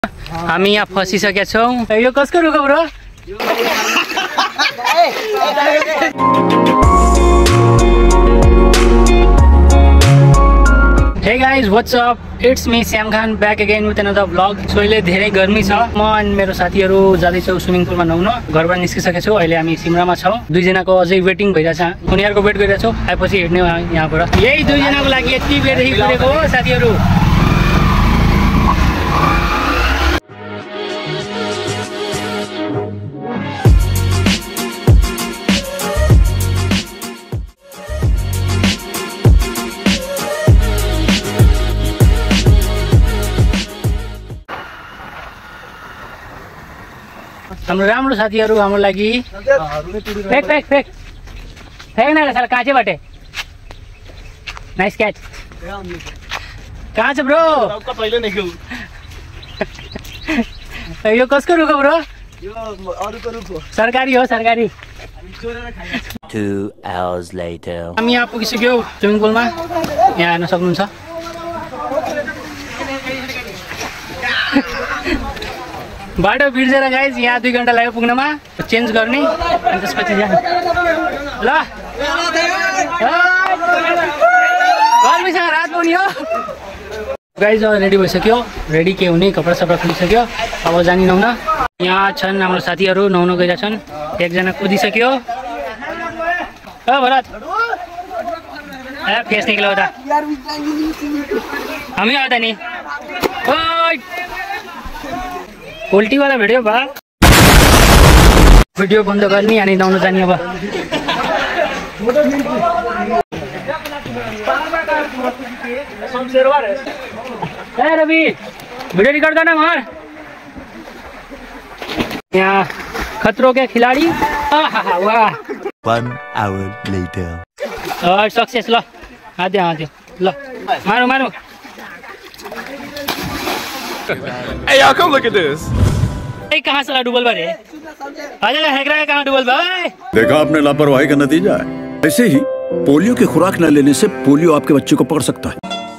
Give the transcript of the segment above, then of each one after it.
हामी यहाँ फसिसकेका छौँ। यो कसको रुख हो bro? Hey guys, what's up? It's me Sam Khan back again with another vlog. So अहिले धेरै गर्मी छ। म अनि मेरो साथीहरु जाँदै छौ स्विमिङ पुलमा नुहाउन। घरबाट निस्किसकेका छौ। अहिले हामी सिमरामा छौ। दुई जनाको अझै वेटिङ भइरहेछ। उनीहरुको वेट गरिरहेछौ। आएपछि हिड्ने यहाँबाट। यही दुई जनाको लागि यति बेरदेखि गरेको हो साथीहरु। हाम्रो राम्रो साथीहरु हाम्रो लागि फेक फेक फेक फेक न साला काँचेबाटे नाइस क्याच कहाँ छ ब्रो पहिले नै खेउ यो कसको रुख हो ब्रो यो अरुको रुख हो सरकारी हो सरकारी 2 hours later हामी यहाँ पुगिसक्यौ स्विमिङ पुलमा यहाँ हेर्न सक्नुहुन्छ बाटो बिर्सेर गाइज यहाँ 2 घण्टा लाग्यो पुग्नमा चेन्ज गर्ने अनि त्यसपछि जाने ल गर्मीसँग रात पनि हो गाइज रेडी भइसक्यो रेडी के हुने कपडा सपडा खुलिसक्यो अब जानी नुहाउन यहाँ छन् हाम्रो साथीहरु नुहाउन गइरहेछन् एकजना कुदिसक्यो ओ भरत ए फेस निक्ल्यो त हामी आउँदा नि ओइ उल्टी वाला भिडियो बा भिडियो बन्द गर्ने अनि नुहाउन जाने अब ए रवि भिडियो रिकॉर्ड करना मार यहाँ खतरों के खिलाड़ी वाह 1 hour later और सक्सेस ल आद्यो आद्यो ल मारो मारो Hey y'all, come look at this. कहाँ से डूबल बारे अजय हैकरा है कहाँ डूबल भाई देखा आपने लापरवाही का नतीजा है ऐसे ही पोलियो की खुराक न लेने से पोलियो आपके बच्चे को पकड़ सकता है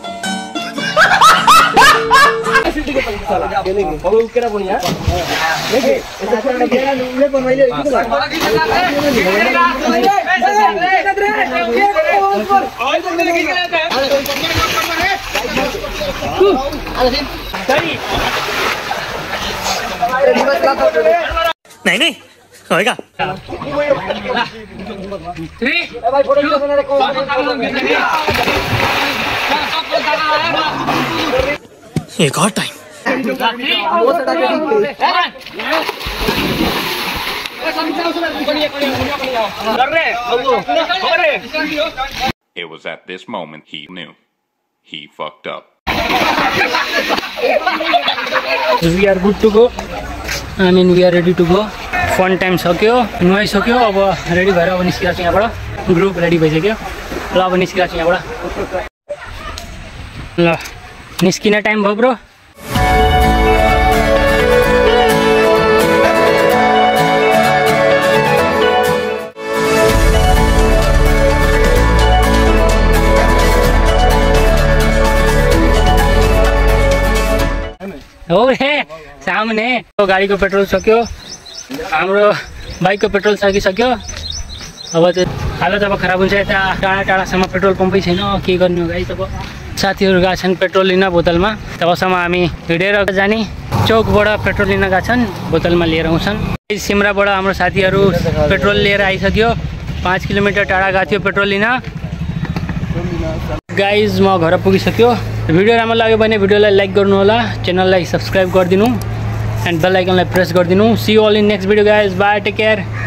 नहीं नहीं होएगा एक और time It was at this moment he knew. He fucked up. We are good to go. I mean we are ready to go. Fun time सक्यो नुहाइसक्यो अब रेडी भएर अब निस्किरहेको छु यहाँबाट ग्रुप रेडी भइसक्यो ल अब निस्किरहेको छु यहाँबाट ल निस्किने टाइम भयो ब्रो हो रे सामने गाडीको पेट्रोल सक्यो हाम्रो बाइकको पेट्रोल सकिसक्यो अब चाहिँ हालत अब खराब हुन्छ यता टाढा टाढासम्म पेट्रोल पम्पै छैन के गर्ने हो गाइस अब साथीहरु गएका छन् पेट्रोल लिन बोतलमा तबसम्म हामी हिडेर जाने चौकबाट पेट्रोल लिन गएका छन् बोतलमा लिएर आउँछन् सिमराबाट हाम्रो साथीहरु पेट्रोल लिएर आइसक्यो 5 किलोमिटर टाढा गएको थियो पेट्रोल लिन गाइज म घर पुगिसक्यो भिडियो राम्रो लाग्यो भने भिडियोलाई लाइक गर्नु होला च्यानललाई सब्स्क्राइब गरिदिनु एन्ड बेल आइकनलाई प्रेस गरिदिनु see you all in next video guys bye take care